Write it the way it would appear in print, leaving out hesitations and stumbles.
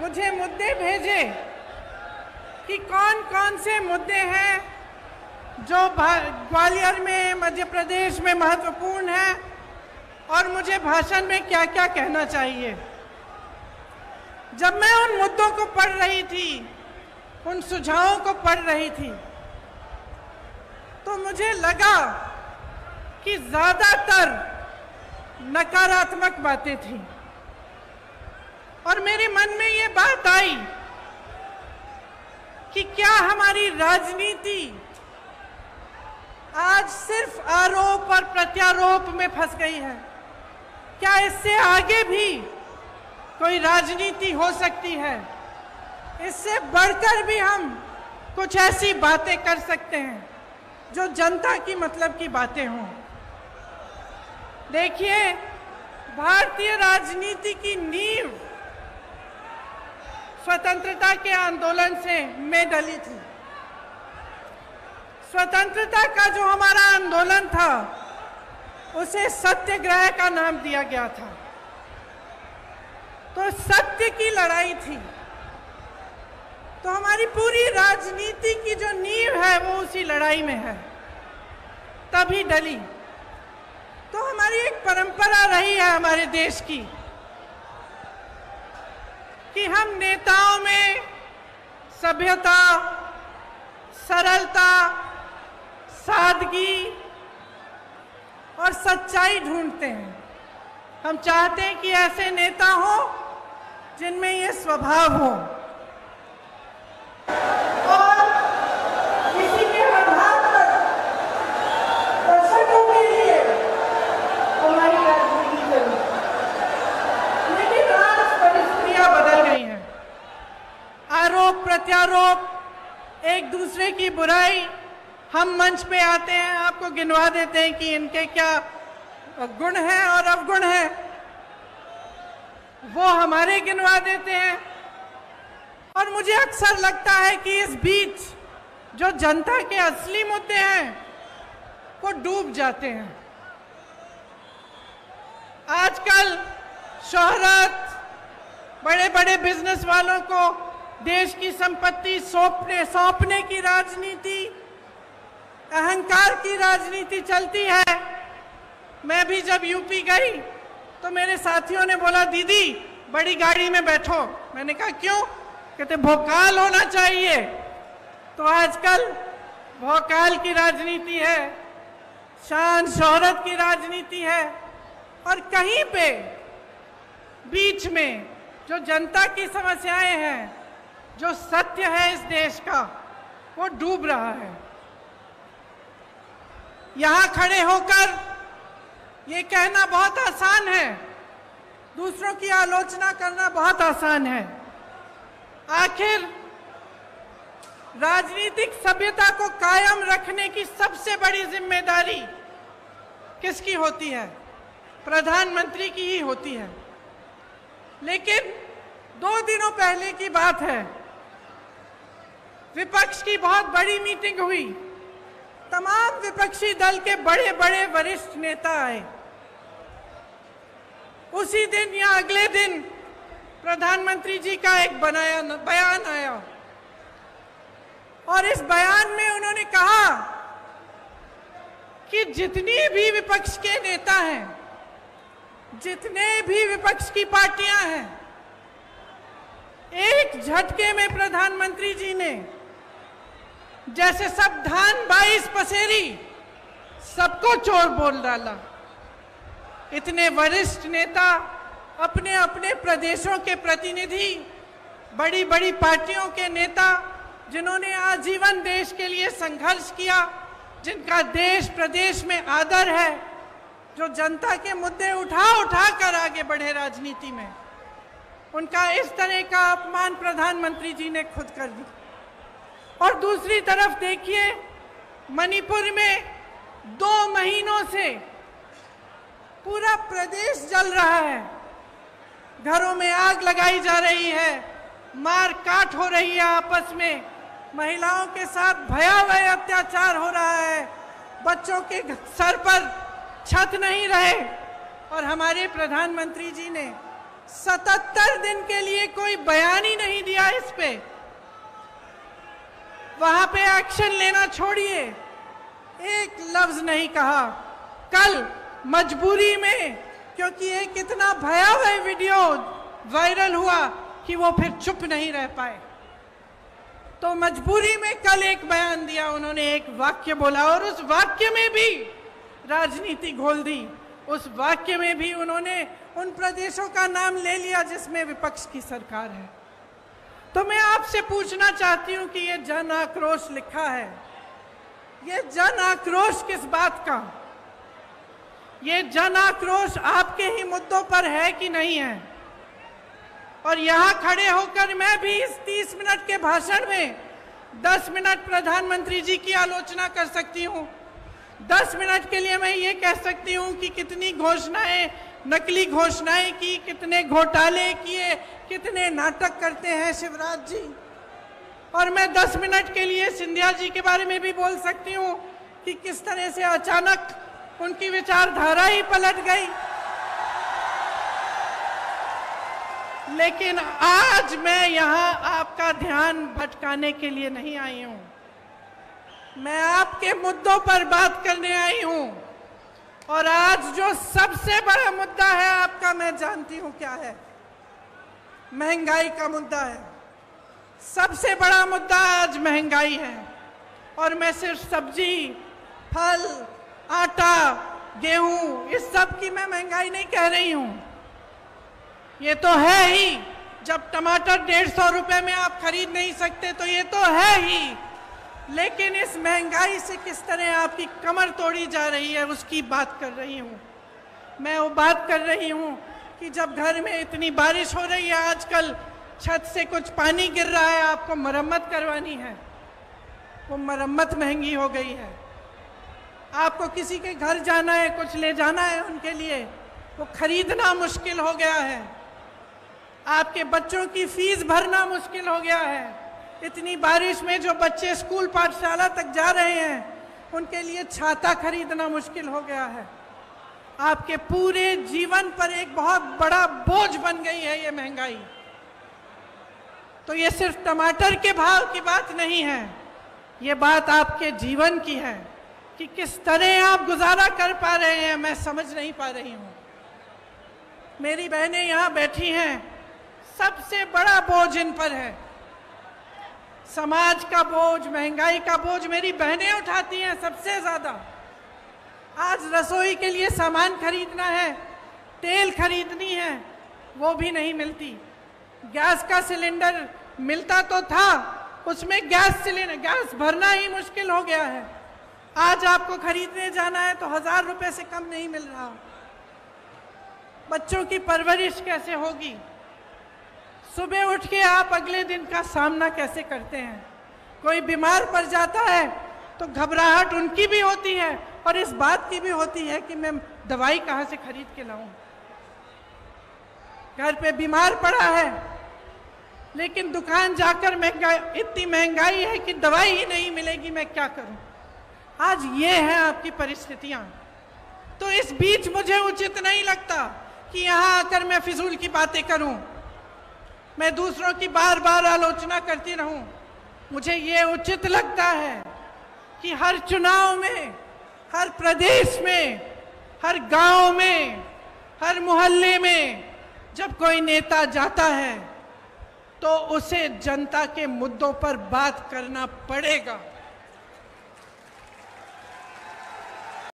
मुझे मुद्दे भेजे कि कौन कौन से मुद्दे हैं जो ग्वालियर में, मध्य प्रदेश में महत्वपूर्ण है और मुझे भाषण में क्या क्या कहना चाहिए। जब मैं उन मुद्दों को पढ़ रही थी, उन सुझावों को पढ़ रही थी, तो मुझे लगा कि ज्यादातर नकारात्मक बातें थी और मेरे मन में ये बात आई कि क्या हमारी राजनीति आज सिर्फ आरोप और प्रत्यारोप में फंस गई है? क्या इससे आगे भी कोई राजनीति हो सकती है? इससे बढ़कर भी हम कुछ ऐसी बातें कर सकते हैं जो जनता की मतलब की बातें हों। देखिए, भारतीय राजनीति की नींव स्वतंत्रता के आंदोलन से में डली थी। स्वतंत्रता का जो हमारा आंदोलन था उसे सत्याग्रह का नाम दिया गया था। तो सत्य की लड़ाई थी। तो हमारी पूरी राजनीति की जो नींव है वो उसी लड़ाई में है, तभी डली। तो हमारी एक परंपरा रही है हमारे देश की कि हम नेताओं में सभ्यता, सरलता, सादगी और सच्चाई ढूंढते हैं। हम चाहते हैं कि ऐसे नेता हो जिनमें ये स्वभाव हो और किसी के आधार पर दर्शकों के लिए हमारी राजनीति चली। लेकिन आज परिस्थितियां बदल गई हैं। आरोप प्रत्यारोप, एक दूसरे की बुराई, हम मंच पे आते हैं, आपको गिनवा देते हैं कि इनके क्या गुण हैं और अवगुण हैं, वो हमारे गिनवा देते हैं। और मुझे अक्सर लगता है कि इस बीच जो जनता के असली मुद्दे हैं वो डूब जाते हैं। आजकल शोहरत, बड़े बड़े बिजनेस वालों को देश की संपत्ति सौंपने की राजनीति, अहंकार की राजनीति चलती है। मैं भी जब यूपी गई तो मेरे साथियों ने बोला, दीदी बड़ी गाड़ी में बैठो। मैंने कहा क्यों? कहते भोकाल होना चाहिए। तो आजकल भोकाल की राजनीति है, शान शोहरत की राजनीति है और कहीं पे बीच में जो जनता की समस्याएं हैं, जो सत्य है इस देश का, वो डूब रहा है। यहां खड़े होकर ये कहना बहुत आसान है, दूसरों की आलोचना करना बहुत आसान है। आखिर राजनीतिक सभ्यता को कायम रखने की सबसे बड़ी जिम्मेदारी किसकी होती है? प्रधानमंत्री की ही होती है। लेकिन 2 दिनों पहले की बात है, विपक्ष की बहुत बड़ी मीटिंग हुई। तमाम विपक्षी दल के बड़े बड़े वरिष्ठ नेता आए। उसी दिन या अगले दिन प्रधानमंत्री जी का एक बयान आया और इस बयान में उन्होंने कहा कि जितनी भी विपक्ष के नेता हैं, जितने भी विपक्ष की पार्टियां हैं, एक झटके में प्रधानमंत्री जी ने जैसे सब धान 22 पसेरी सबको चोर बोल डाला। इतने वरिष्ठ नेता, अपने अपने प्रदेशों के प्रतिनिधि, बड़ी बड़ी पार्टियों के नेता, जिन्होंने आजीवन देश के लिए संघर्ष किया, जिनका देश प्रदेश में आदर है, जो जनता के मुद्दे उठा कर आगे बढ़े राजनीति में, उनका इस तरह का अपमान प्रधानमंत्री जी ने खुद कर दिया। और दूसरी तरफ देखिए, मणिपुर में 2 महीनों से पूरा प्रदेश जल रहा है, घरों में आग लगाई जा रही है, मार काट हो रही है आपस में, महिलाओं के साथ भयावह अत्याचार हो रहा है, बच्चों के सर पर छत नहीं रहे। और हमारे प्रधानमंत्री जी ने 77 दिन के लिए कोई बयान ही नहीं दिया इस पे। वहां पे एक्शन लेना छोड़िए, एक लफ्ज नहीं कहा। कल मजबूरी में, क्योंकि एक इतना भयावह वीडियो वायरल हुआ कि वो फिर चुप नहीं रह पाए, तो मजबूरी में कल एक बयान दिया उन्होंने, एक वाक्य बोला और उस वाक्य में भी राजनीति घोल दी। उस वाक्य में भी उन्होंने उन प्रदेशों का नाम ले लिया जिसमें विपक्ष की सरकार है। तो मैं आपसे पूछना चाहती हूं कि ये जन आक्रोश लिखा है, ये जन आक्रोश किस बात का? ये जन आक्रोश आपके ही मुद्दों पर है कि नहीं है? और यहां खड़े होकर मैं भी इस 30 मिनट के भाषण में 10 मिनट प्रधानमंत्री जी की आलोचना कर सकती हूं। 10 मिनट के लिए मैं ये कह सकती हूं कि कितनी घोषणाएं, नकली घोषणाएं की, कितने घोटाले किए, कितने नाटक करते हैं शिवराज जी। और मैं 10 मिनट के लिए सिंधिया जी के बारे में भी बोल सकती हूं कि किस तरह से अचानक उनकी विचारधारा ही पलट गई। लेकिन आज मैं यहां आपका ध्यान भटकाने के लिए नहीं आई हूं, मैं आपके मुद्दों पर बात करने आई हूं। और आज जो सबसे बड़ा मुद्दा है आपका, मैं जानती हूं क्या है, महंगाई का मुद्दा है। सबसे बड़ा मुद्दा आज महंगाई है। और मैं सिर्फ सब्जी, फल, आटा, गेहूं, इस सब की मैं महंगाई नहीं कह रही हूं। ये तो है ही, जब टमाटर 150 रुपए में आप खरीद नहीं सकते तो ये तो है ही। लेकिन इस महंगाई से किस तरह आपकी कमर तोड़ी जा रही है उसकी बात कर रही हूं। मैं वो बात कर रही हूं कि जब घर में इतनी बारिश हो रही है, आजकल छत से कुछ पानी गिर रहा है, आपको मरम्मत करवानी है, वो मरम्मत महंगी हो गई है। आपको किसी के घर जाना है, कुछ ले जाना है उनके लिए, वो खरीदना मुश्किल हो गया है। आपके बच्चों की फीस भरना मुश्किल हो गया है। इतनी बारिश में जो बच्चे स्कूल पाठशाला तक जा रहे हैं उनके लिए छाता खरीदना मुश्किल हो गया है। आपके पूरे जीवन पर एक बहुत बड़ा बोझ बन गई है ये महंगाई। तो ये सिर्फ टमाटर के भाव की बात नहीं है, ये बात आपके जीवन की है कि किस तरह आप गुजारा कर पा रहे हैं। मैं समझ नहीं पा रही हूं। मेरी बहनें यहां बैठी हैं, सबसे बड़ा बोझ इन पर है, समाज का बोझ, महंगाई का बोझ मेरी बहनें उठाती हैं सबसे ज्यादा। आज रसोई के लिए सामान खरीदना है, तेल खरीदनी है, वो भी नहीं मिलती। गैस का सिलेंडर मिलता तो था, उसमें गैस भरना ही मुश्किल हो गया है। आज आपको खरीदने जाना है तो 1000 रुपए से कम नहीं मिल रहा। बच्चों की परवरिश कैसे होगी? सुबह उठ के आप अगले दिन का सामना कैसे करते हैं? कोई बीमार पड़ जाता है तो घबराहट उनकी भी होती है और इस बात की भी होती है कि मैं दवाई कहाँ से खरीद के लाऊं। घर पे बीमार पड़ा है लेकिन दुकान जाकर इतनी महंगाई है कि दवाई ही नहीं मिलेगी, मैं क्या करूं? आज ये है आपकी परिस्थितियां। तो इस बीच मुझे उचित नहीं लगता कि यहां आकर मैं फिजूल की बातें करूं, मैं दूसरों की बार बार आलोचना करती रहूं। मुझे ये उचित लगता है कि हर चुनाव में, हर प्रदेश में, हर गांव में, हर मोहल्ले में जब कोई नेता जाता है तो उसे जनता के मुद्दों पर बात करना पड़ेगा।